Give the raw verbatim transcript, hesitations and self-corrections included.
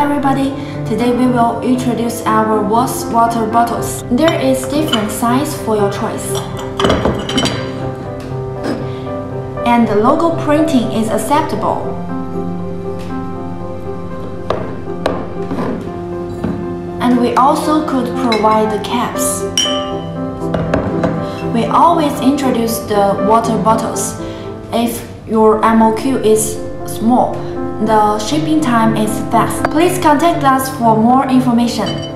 everybody, today we will introduce our Voss water bottles. There is different size for your choice. And the logo printing is acceptable. And we also could provide the caps. We always introduce the water bottles. If your M O Q is small, the shipping time is fast. Please contact us for more information.